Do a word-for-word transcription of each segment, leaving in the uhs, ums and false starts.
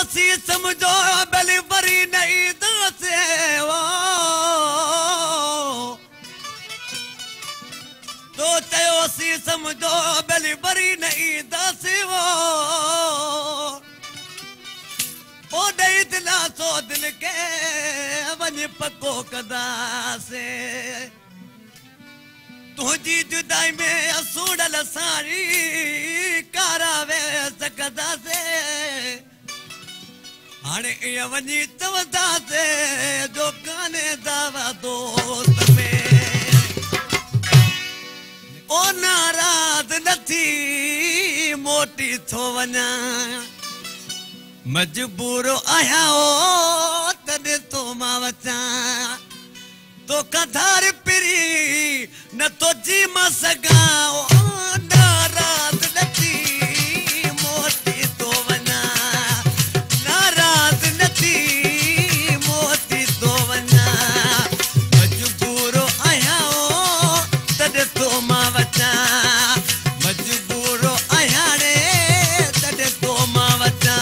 C समझो भली वरी नहीं दासे वो तो चयो सी समझो भली वरी नहीं दासे वो ओ दई दिला सो दिल के वञ पको कदासे तुझी जुदाई में असूड़ल सारी कारावे सकदासे हाणे इहा वञी चवंदासे जो काने दावा दोस्त में ओ नाराज़ नथी मोटी थो वञा मजबूर आहियां ओ तॾहिं तो मां अचां तो कधार पिरी न तो जी मां सघां ओ नाराज़ नथी मोटी थो वञा नाराज़ नथी मोटी थो वञा मजबूर आहियां ओ तॾहिं तो मां अचां मजबूर आहियां रे तॾहिं तो मां अचां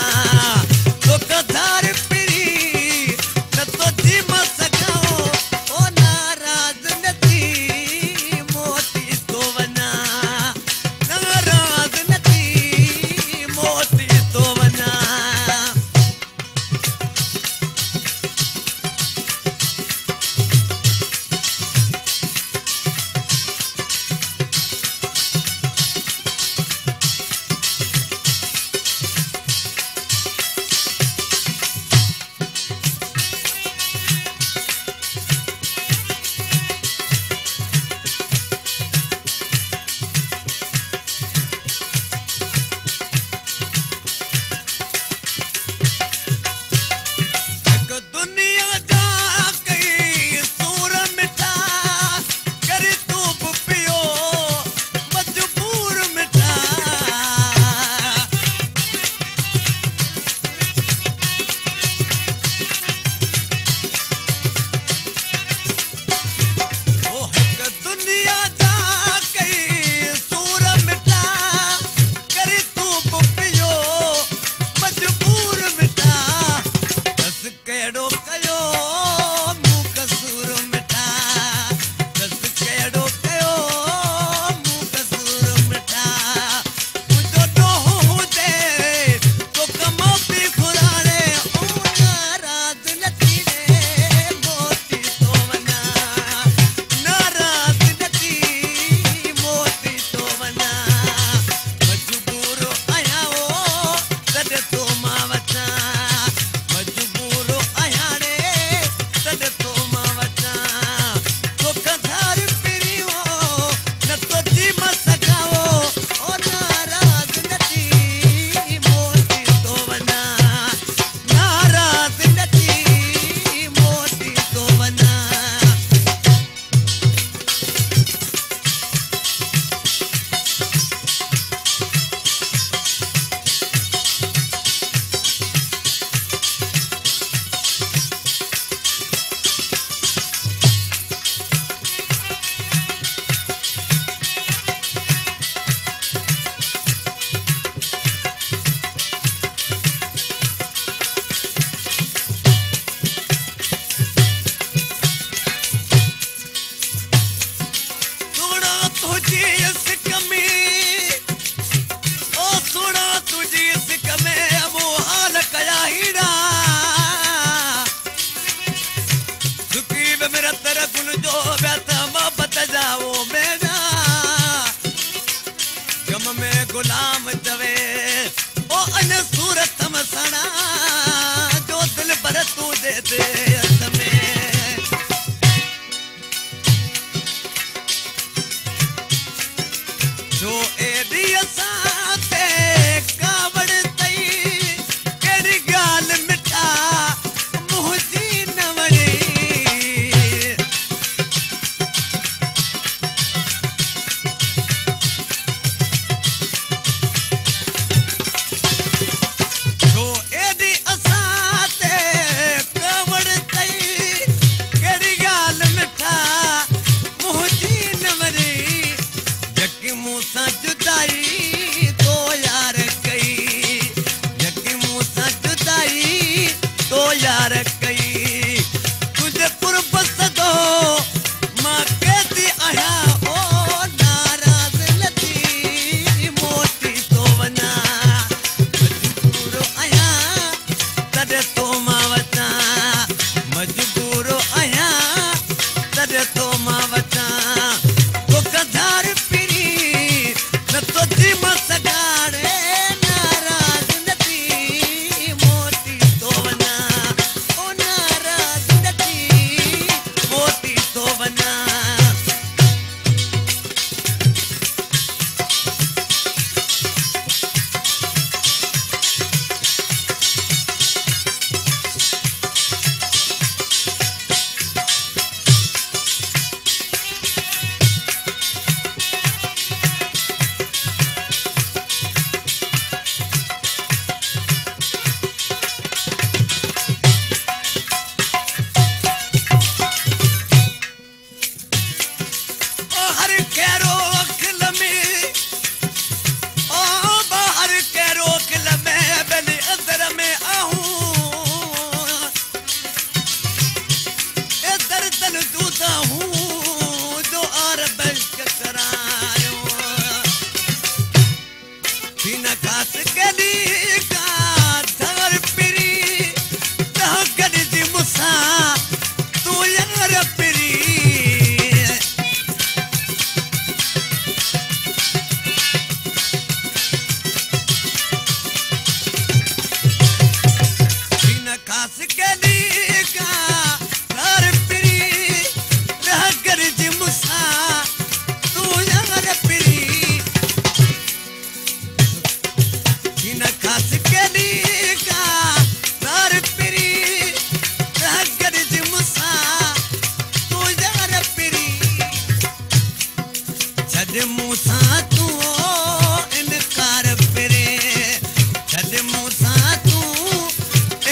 Oh,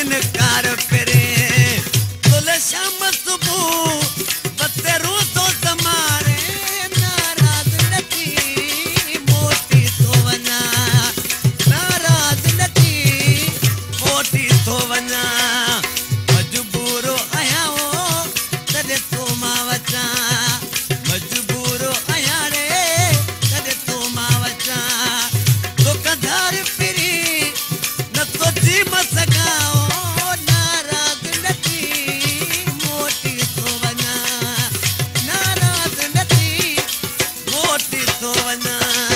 इनकार फिरे तुले शाम सुबह बतेरू तो जमारे नाराज नथी मोटी तो वना नाराज नथी मोटी तो वना मजबूरो आया हो तदे तो मां वचा मजबूरो आया रे तदे तो मां वचा तो कधार फिरी न तो जी मसगाओ नाराज नथी मोटी तो वना नाराज नथी मोटी तो वना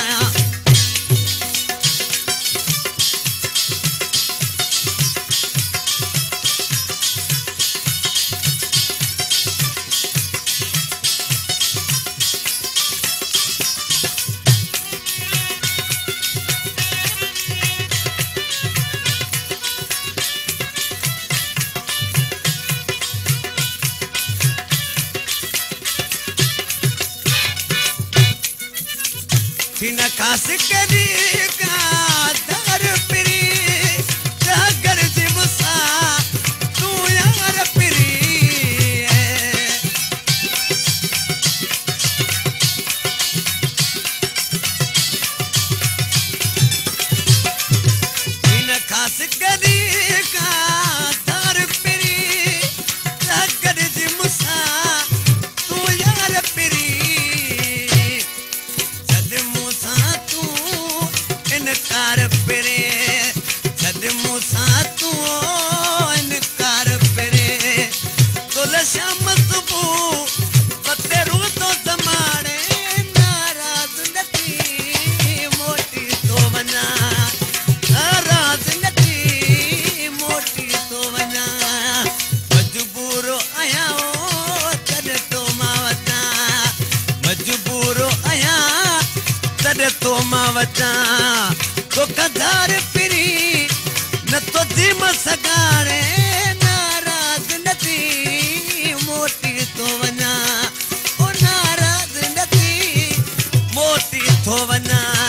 बिना खास करी का दर पिरी जागर जिमसा तू यार पिरी बिना खास करी का दर पिरी जागर जिमसा तू यार पिरी इनकार फिरे जद मूसा तू इनकार फिरे तुले शाम सुबह बतेरू तो जमाड़े नाराज नथी मोटी तो वना नाराज नथी मोटी तो वना मजबूरो आया हो तदे तो मां वचा मजबूरो आया तदे तो मां वचा तो कधार फिरी न तो दिम सगारे नाराज नथी मोटी तो वना ओ नाराज नथी मोटी तो वना